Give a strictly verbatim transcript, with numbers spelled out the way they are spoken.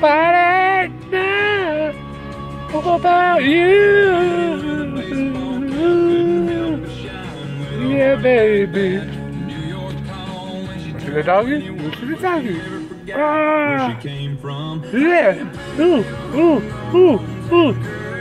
fight it now about you. Yeah, baby. See the doggy? See the doggy? Ah, yeah. Ooh, ooh, ooh, ooh.